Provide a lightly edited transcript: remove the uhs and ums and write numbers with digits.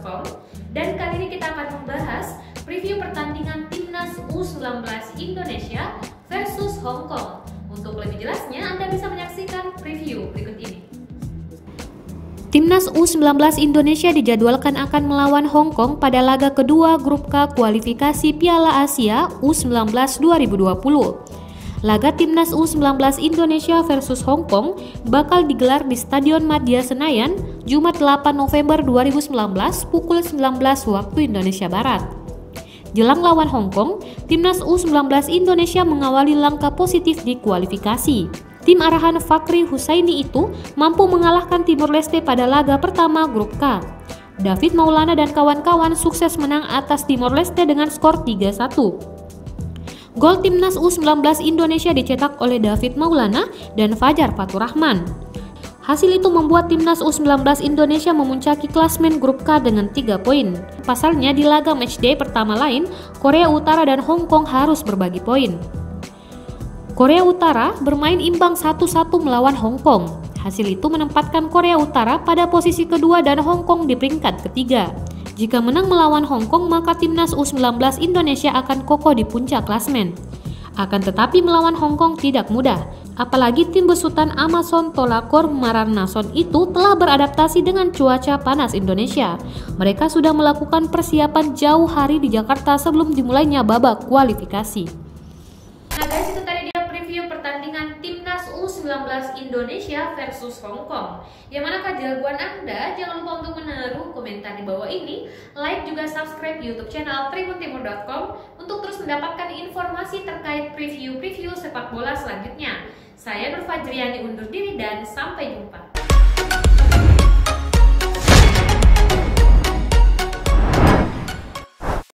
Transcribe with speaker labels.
Speaker 1: Hongkong. Dan kali ini kita akan membahas preview pertandingan Timnas U19 Indonesia versus Hongkong. Untuk lebih jelasnya, Anda bisa menyaksikan preview berikut ini.
Speaker 2: Timnas U19 Indonesia dijadwalkan akan melawan Hong Kong pada laga kedua Grup K kualifikasi Piala Asia U19 2020. Laga Timnas U19 Indonesia versus Hong Kong bakal digelar di Stadion Madia Senayan, Jumat 8 November 2019 pukul 19 waktu Indonesia Barat. Jelang lawan Hong Kong, Timnas U19 Indonesia mengawali langkah positif di kualifikasi. Tim arahan Fakri Husaini itu mampu mengalahkan Timor Leste pada laga pertama Grup K. David Maulana dan kawan-kawan sukses menang atas Timor Leste dengan skor 3-1. Gol Timnas U19 Indonesia dicetak oleh David Maulana dan Fajar Faturrahman. Hasil itu membuat Timnas U19 Indonesia memuncaki klasmen Grup K dengan 3 poin. Pasalnya di laga matchday pertama lain, Korea Utara dan Hong Kong harus berbagi poin. Korea Utara bermain imbang 1-1 melawan Hong Kong. Hasil itu menempatkan Korea Utara pada posisi kedua dan Hong Kong di peringkat ketiga. Jika menang melawan Hong Kong, maka Timnas U19 Indonesia akan kokoh di puncak klasmen. Akan tetapi melawan Hong Kong tidak mudah, apalagi tim besutan Amazon Tolakor Mararnason itu telah beradaptasi dengan cuaca panas Indonesia. Mereka sudah melakukan persiapan jauh hari di Jakarta sebelum dimulainya babak kualifikasi.
Speaker 1: Nah guys, itu tadi dia preview pertandingan Timnas U19 Indonesia versus Hong Kong. Yang manakah jagoan Anda? Jangan lupa untuk menaruh komentar di bawah ini, like juga subscribe YouTube channel tribuntimur.com untuk terus mendapatkan informasi terkait preview sepak bola selanjutnya. Saya Nur Fajriani undur diri dan sampai jumpa.